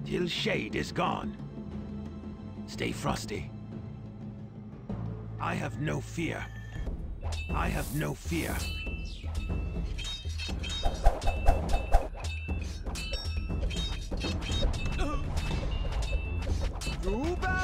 till shade is gone. Stay frosty. I have no fear. I have no fear. Too bad.